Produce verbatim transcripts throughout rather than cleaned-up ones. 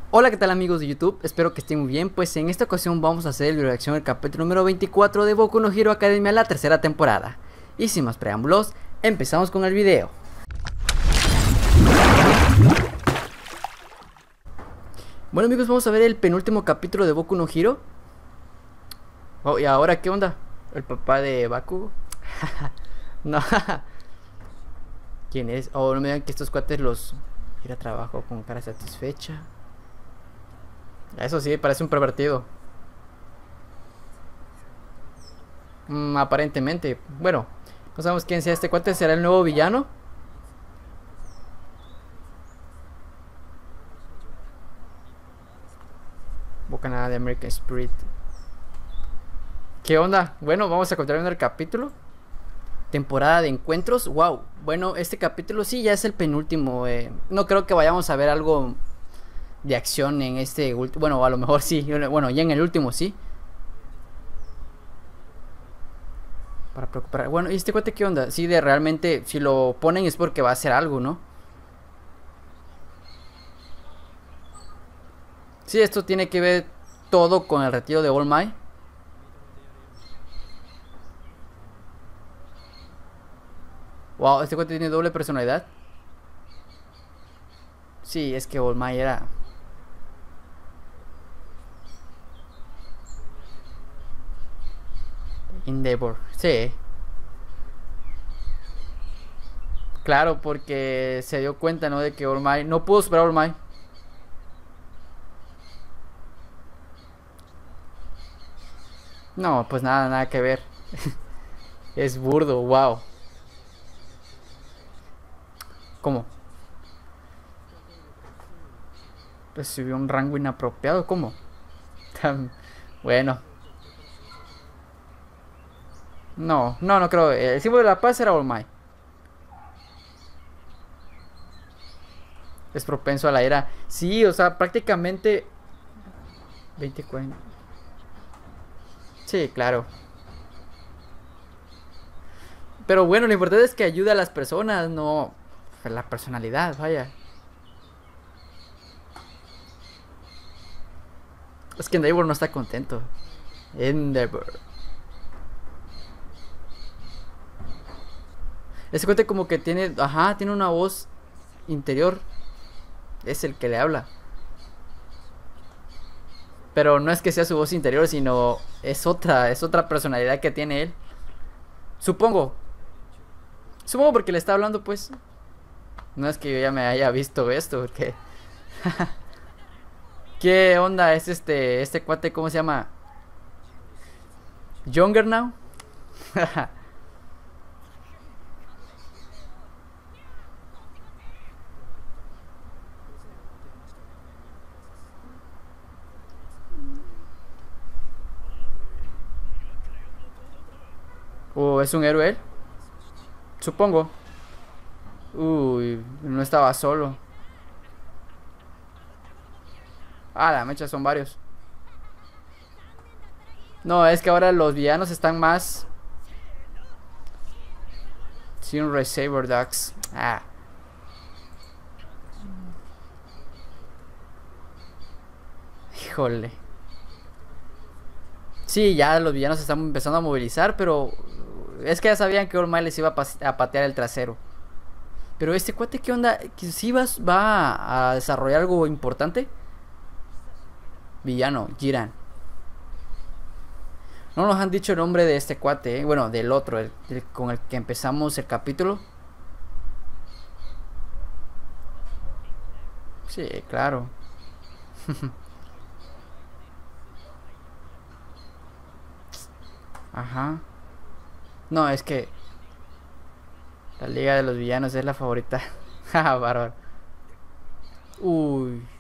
Hola, ¿qué tal amigos de YouTube? Espero que estén muy bien. Pues en esta ocasión vamos a hacer el reacción al capítulo número veinticuatro de Boku no Hero Academia, la tercera temporada. Y sin más preámbulos, empezamos con el video. Bueno amigos, vamos a ver el penúltimo capítulo de Boku no Hero. Oh, ¿y ahora qué onda? ¿El papá de Bakugo? No. ¿Quién es? Oh, no me digan que estos cuates los... ir a trabajo con cara satisfecha. Eso sí, parece un pervertido. Mm, aparentemente. Bueno, no sabemos quién sea este cuate. ¿Será el nuevo villano? Bocanada de American Spirit. ¿Qué onda? Bueno, vamos a continuar viendo el capítulo. Temporada de encuentros. Wow. Bueno, este capítulo sí ya es el penúltimo. Eh. No creo que vayamos a ver algo de acción en este último. Bueno, a lo mejor sí. Bueno, ya en el último sí. Para preocupar. Bueno, ¿y este cuate qué onda? Sí, de realmente, si lo ponen es porque va a hacer algo, ¿no? Sí, esto tiene que ver todo con el retiro de All Might. Wow, este cuate tiene doble personalidad. Sí, es que All Might era... Endeavor, sí. Claro, porque se dio cuenta, ¿no? De que All Might no pudo superar a All Might. No, pues nada, nada que ver. Es burdo, wow. ¿Cómo? Recibió un rango inapropiado, ¿cómo? Tan... Bueno. No, no, no creo. El símbolo de la paz era All Might. Es propenso a la era. Sí, o sea, prácticamente... veinte, cuarenta. Sí, claro. Pero bueno, lo importante es que ayude a las personas, no la personalidad, vaya. Es que Endeavor no está contento. Endeavor. Ese cuate como que tiene, ajá, tiene una voz interior. Es el que le habla. Pero no es que sea su voz interior, sino es otra, es otra personalidad que tiene él. Supongo. Supongo porque le está hablando, pues. No es que yo ya me haya visto esto, porque... ¿Qué onda es este, este cuate, cómo se llama? Younger Now. ¿O es un héroe él? Supongo. Uy, no estaba solo. Ah, la mecha son varios. No, es que ahora los villanos están más... Sin Saber Ducks. Ah. Híjole. Sí, ya los villanos se están empezando a movilizar, pero... Es que ya sabían que All Might les iba a, a patear el trasero. Pero este cuate, ¿qué onda? ¿Que sí va, va a desarrollar algo importante? Villano, Jiran. No nos han dicho el nombre de este cuate, ¿eh? Bueno, del otro, el, el, con el que empezamos el capítulo. Sí, claro. Ajá. No, es que la Liga de los Villanos es la favorita. Jaja, bárbaro. Uy.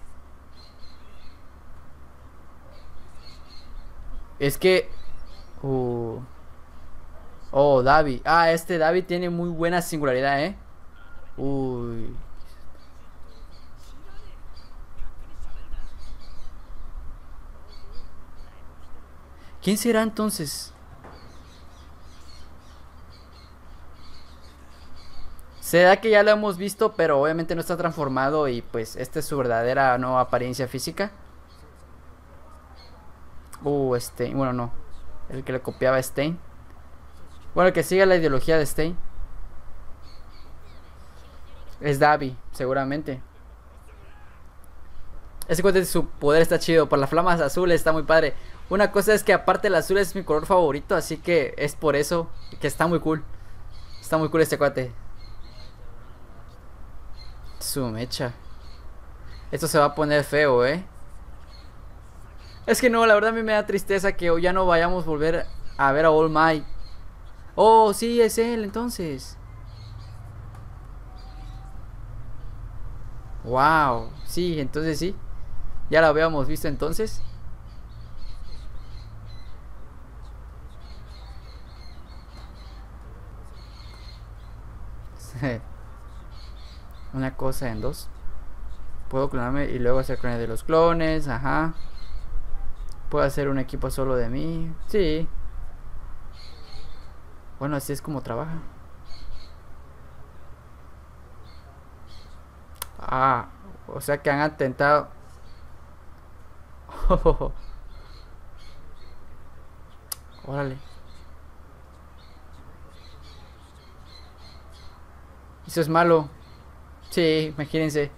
Es que... Uh. Oh, Davi. Ah, este Davi tiene muy buena singularidad, ¿eh? Uy. ¿Quién será entonces? Se da que ya lo hemos visto, pero obviamente no está transformado y pues esta es su verdadera no apariencia física. Uh, Stein, bueno, no. El que le copiaba a Stein. Bueno, el que sigue la ideología de Stein. Es Davi, seguramente. Ese cuate, su poder está chido. Por las flamas azules está muy padre. Una cosa es que aparte el azul es mi color favorito, así que es por eso que está muy cool. Está muy cool este cuate. Su mecha. Esto se va a poner feo, eh. Es que no, la verdad a mí me da tristeza que ya no vayamos a volver a ver a All Might. Oh, sí, es él entonces. Wow, sí, entonces sí. Ya lo habíamos visto entonces. Una cosa en dos. Puedo clonarme y luego hacer clones de los clones, ajá. Puedo hacer un equipo solo de mí. Sí. Bueno, así es como trabaja. Ah, o sea que han atentado. Órale. Eso es malo. Sí, imagínense.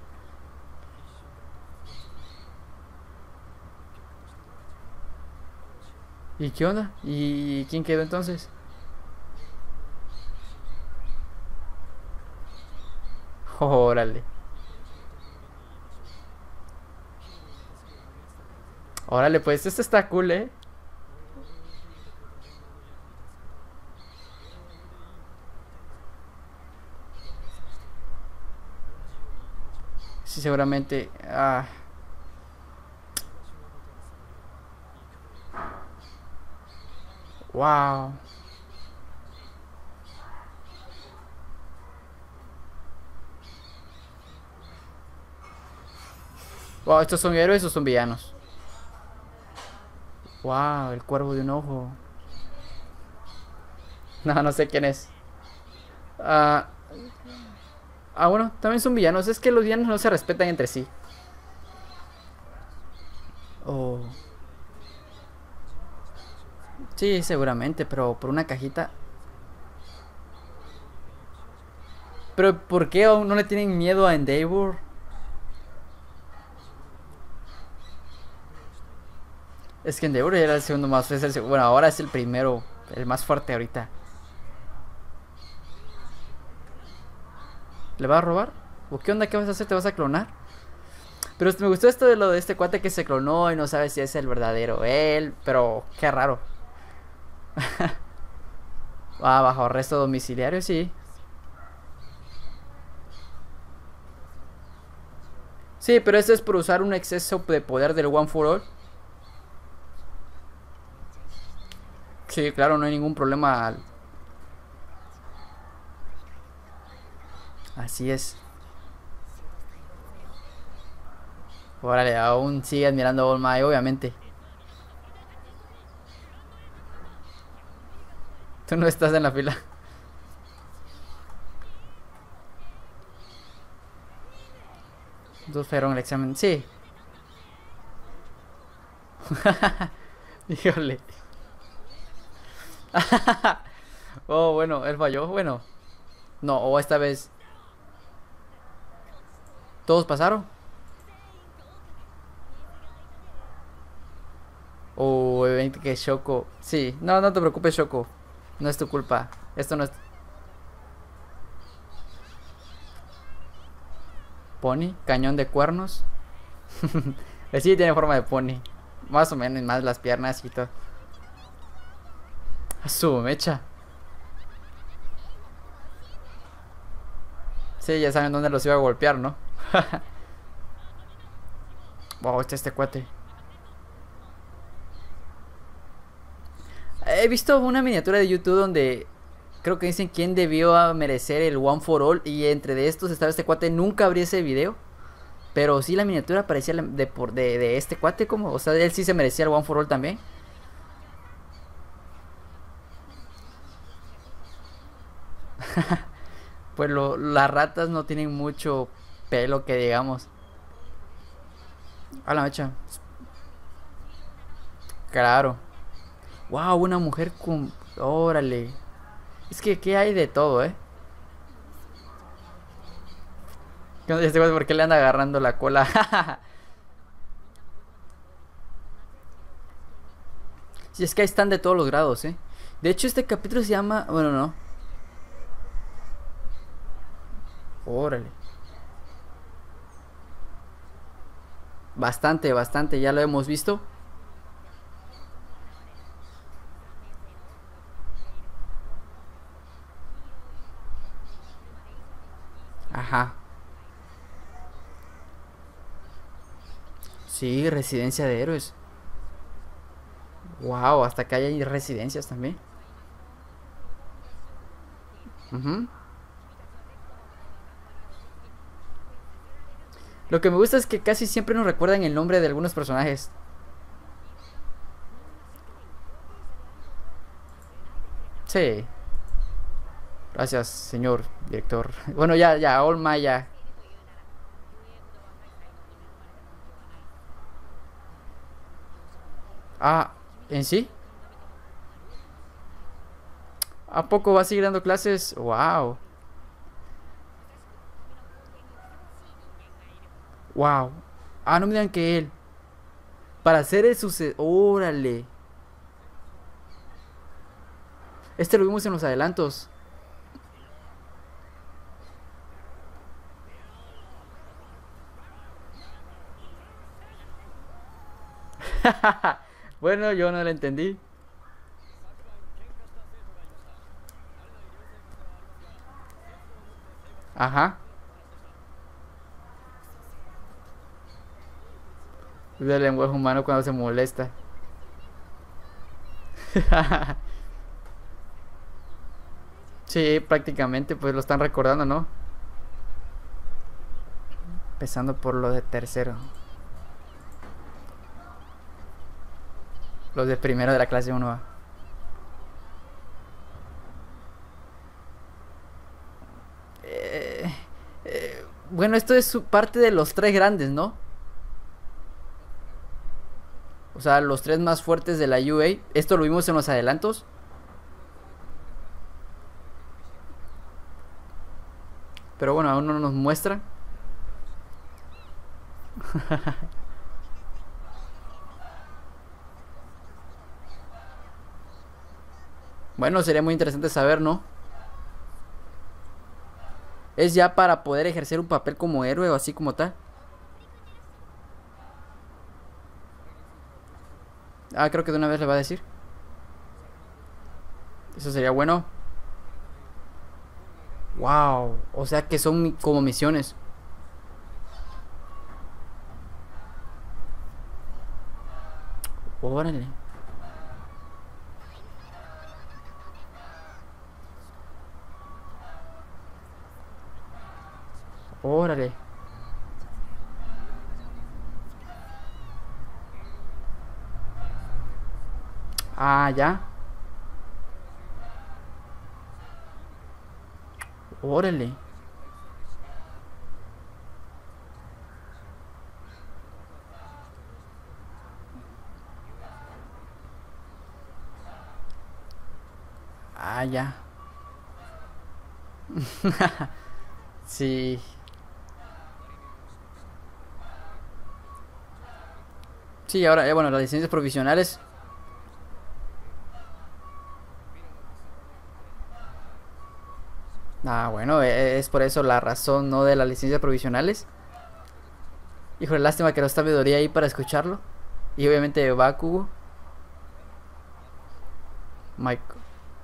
¿Y qué onda? ¿Y quién quedó entonces? Órale. Órale, pues esto está cool, eh. Sí, seguramente. Ah. Wow. Wow, ¿estos son héroes o son villanos? Wow, el cuervo de un ojo. No, no sé quién es. Ah, ah, bueno, también son villanos. Es que los villanos no se respetan entre sí. Oh. Sí, seguramente, pero por una cajita. Pero ¿por qué aún no le tienen miedo a Endeavor? Es que Endeavor era el segundo más fuerte. Bueno, ahora es el primero, el más fuerte ahorita. ¿Le va a robar? ¿O qué onda? ¿Qué vas a hacer? ¿Te vas a clonar? Pero me gustó esto de lo de este cuate que se clonó y no sabe si es el verdadero él. Pero qué raro. Ah, bajo arresto domiciliario, sí. Sí, pero eso es por usar un exceso de poder del One for All. Sí, claro, no hay ningún problema. Así es. Órale, aún sigue admirando a All Might, obviamente. Tú no estás en la fila. Dos fueron el examen. Sí. Híjole. Oh, bueno, él falló. Bueno. No, o esta vez. ¿Todos pasaron? O obviamente que Shoko. Sí, no, no te preocupes, Shoko. No es tu culpa. Esto no es. Pony, cañón de cuernos. Sí, tiene forma de pony. Más o menos, más las piernas y todo. A su mecha. Sí, ya saben dónde los iba a golpear, ¿no? Wow, este este cuate. He visto una miniatura de YouTube donde creo que dicen quién debió merecer el One for All. Y entre de estos estaba este cuate. Nunca abrí ese video. Pero sí, la miniatura parecía de, por, de, de este cuate como. O sea, él sí se merecía el One for All también. Pues lo, las ratas no tienen mucho pelo que digamos. A la mecha. Claro. Wow, una mujer con... Órale. Es que aquí hay de todo, ¿eh? ¿Qué onda este güey? ¿Por qué le anda agarrando la cola? Si es que ahí están de todos los grados, ¿eh? De hecho, este capítulo se llama... Bueno, no. Órale. Bastante, bastante. Ya lo hemos visto. Ajá. Sí, residencia de héroes. Wow, hasta que hay residencias también. Ujú. Lo que me gusta es que casi siempre nos recuerdan el nombre de algunos personajes. Sí. Gracias, señor director. Bueno, ya, ya, Olma, ya. Ah, ¿en sí? ¿A poco va a seguir dando clases? Wow. Wow. Ah, no me digan que él. Para hacer el suceder. Órale. Este lo vimos en los adelantos. Bueno, yo no lo entendí. Ajá. El lenguaje humano cuando se molesta. Sí, prácticamente pues lo están recordando, ¿no? Empezando por lo de tercero. Los de primero de la clase uno a. Eh, eh, bueno, esto es su- parte de los tres grandes, ¿no? O sea, los tres más fuertes de la U A. Esto lo vimos en los adelantos. Pero bueno, aún no nos muestran. Bueno, sería muy interesante saber, ¿no? ¿Es ya para poder ejercer un papel como héroe o así como tal? Ah, creo que de una vez le va a decir. Eso sería bueno. Wow. O sea que son mi- como misiones. Órale. Órale. Ah, ya. Órale. Ah, ya. Sí. Sí, ahora, eh, bueno, las licencias provisionales. Ah, bueno, eh, es por eso la razón, ¿no? De las licencias provisionales. Híjole, lástima que no está Midoriya ahí para escucharlo. Y obviamente Bakugo. Mike.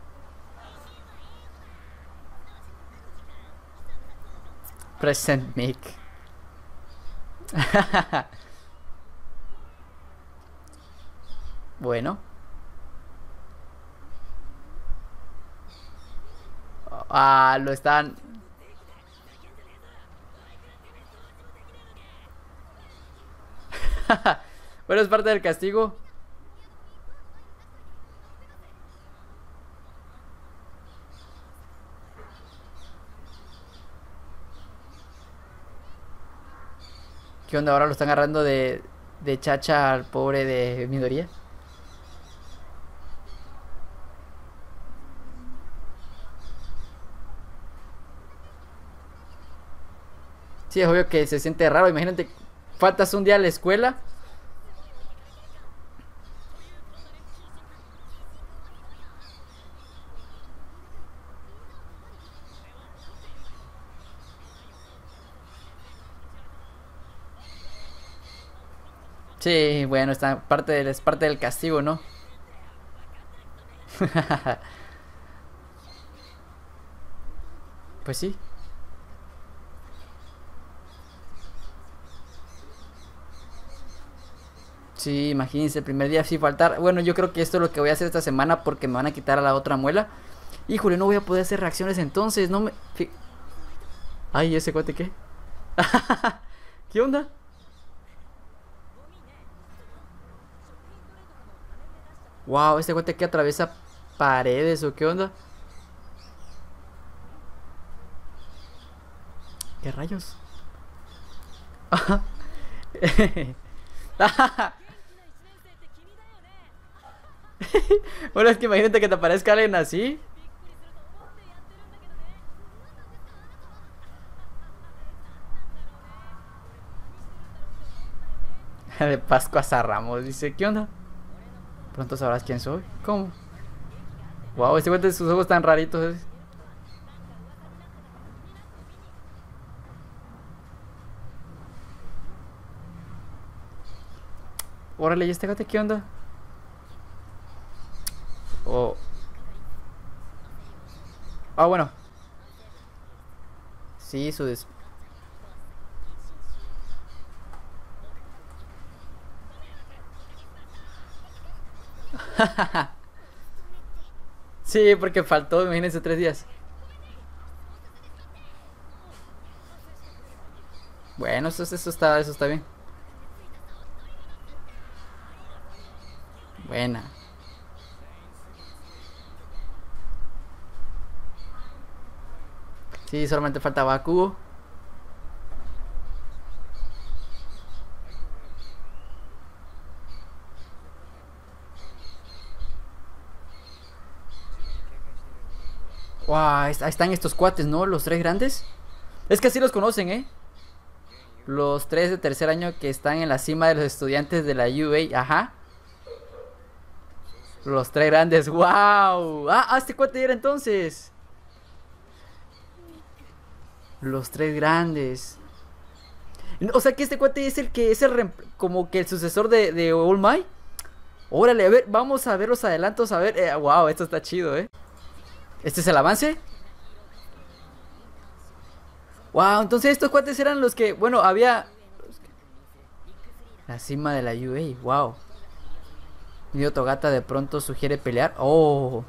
Present Mic. Bueno. Ah, lo están. Bueno, es parte del castigo. ¿Qué onda? Ahora lo están agarrando de, de chacha al pobre de Midoriya. Sí, es obvio que se siente raro. Imagínate, faltas un día a la escuela. Sí, bueno, está parte del, es parte del castigo, ¿no? Pues sí. Sí, imagínense, el primer día sí faltar. Bueno, yo creo que esto es lo que voy a hacer esta semana porque me van a quitar a la otra muela. Híjole, no voy a poder hacer reacciones entonces, no me... fi- Ay, ¿ese cuate qué? ¿Qué onda? Wow, este cuate que atraviesa paredes o qué onda. ¿Qué rayos? Bueno, es que imagínate que te aparezca alguien así. De Pascua a Ramos, dice, ¿qué onda? Pronto sabrás quién soy. ¿Cómo? Wow, este cuate de sus ojos tan raritos. ¿Eh? Órale, ¿y este cuate qué onda? Oh. Ah, bueno. Sí, su des... Sí, porque faltó, imagínense, tres días. Bueno, eso, eso está, eso está bien. Buena. Sí, solamente falta Bakugo. Wow, ahí están estos cuates, ¿no? Los tres grandes. Es que así los conocen, ¿eh? Los tres de tercer año que están en la cima de los estudiantes de la U A. Ajá. Los tres grandes. ¡Wow! Ah, ah, este cuate era entonces. Los tres grandes. O sea que este cuate es el que es el reem- como que el sucesor de, de All Might. Órale, a ver, vamos a ver los adelantos. A ver, eh, wow, esto está chido, ¿eh? ¿Este es el avance? Wow, entonces estos cuates eran los que, bueno, había la cima de la U A. Wow. Nido Togata de pronto sugiere pelear. Oh.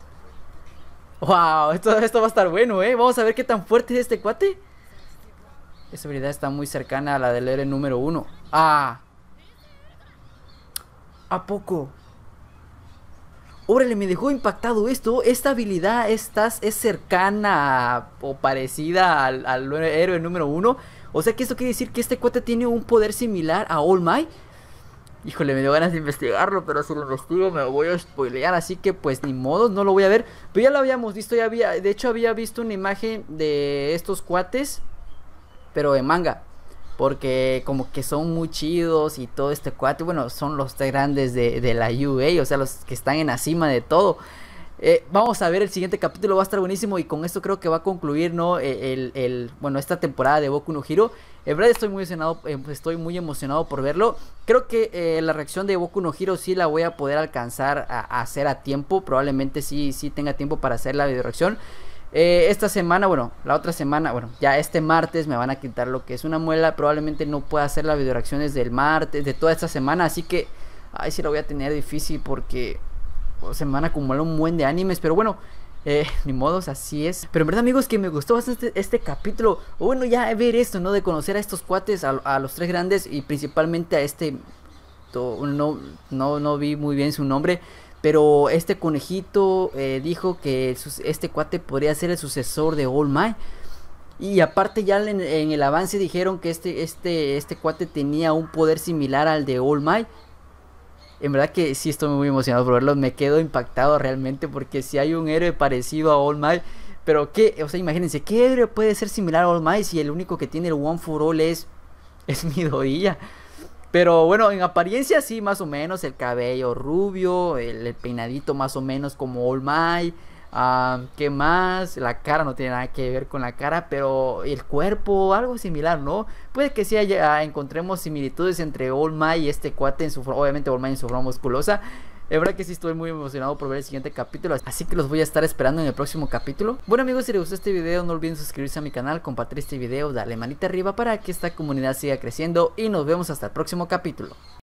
Wow, esto, esto va a estar bueno, ¿eh? Vamos a ver qué tan fuerte es este cuate. Esa habilidad está muy cercana a la del héroe número uno. Ah. ¿A poco? Órale, me dejó impactado esto. Esta habilidad estás, es cercana a- o parecida al, al héroe número uno. O sea que esto quiere decir que este cuate tiene un poder similar a All Might. Híjole, me dio ganas de investigarlo, pero si lo investigo me voy a spoilear, así que pues ni modo, no lo voy a ver. Pero ya lo habíamos visto, ya había, de hecho había visto una imagen de estos cuates, pero en manga. Porque como que son muy chidos y todo este cuate, bueno, son los tres grandes de, de la U A, o sea, los que están en la cima de todo. Eh, vamos a ver el siguiente capítulo, va a estar buenísimo y con esto creo que va a concluir, ¿no? Eh, El, el, bueno, esta temporada de Boku no Hero. En verdad estoy muy emocionado, eh, estoy muy emocionado por verlo. Creo que eh, la reacción de Boku no Hero sí la voy a poder alcanzar a, a hacer a tiempo. Probablemente sí, sí tenga tiempo para hacer la video reacción. Eh, esta semana, bueno, la otra semana, bueno, ya este martes me van a quitar lo que es una muela. Probablemente no pueda hacer la video reacción desde el martes, de toda esta semana. Así que, ay, sí la voy a tener difícil porque o se me van a acumular un buen de animes, pero bueno, eh, ni modos, así es. Pero en verdad, amigos, que me gustó bastante este, este capítulo. O bueno, ya ver esto, ¿no? De conocer a estos cuates, a, a los tres grandes y principalmente a este... to- No, no, no vi muy bien su nombre. Pero este conejito eh, dijo que el sus- este cuate podría ser el sucesor de All Might. Y aparte ya en, en el avance dijeron que este, este, este cuate tenía un poder similar al de All Might. En verdad que sí estoy muy emocionado por verlo. Me quedo impactado realmente porque si hay un héroe parecido a All Might. Pero qué, o sea, imagínense, ¿qué héroe puede ser similar a All Might si el único que tiene el One for All es, es Midoriya? Pero bueno, en apariencia sí, más o menos, el cabello rubio, el, el peinadito más o menos como All Might. Uh, ¿Qué más? La cara no tiene nada que ver con la cara, pero el cuerpo, algo similar, ¿no? Puede que sí haya, encontremos similitudes entre All Might y este cuate en su forma, obviamente All Might en su forma musculosa. Es verdad que sí estoy muy emocionado por ver el siguiente capítulo, así que los voy a estar esperando en el próximo capítulo. Bueno amigos, si les gustó este video no olviden suscribirse a mi canal, compartir este video, darle manita arriba para que esta comunidad siga creciendo y nos vemos hasta el próximo capítulo.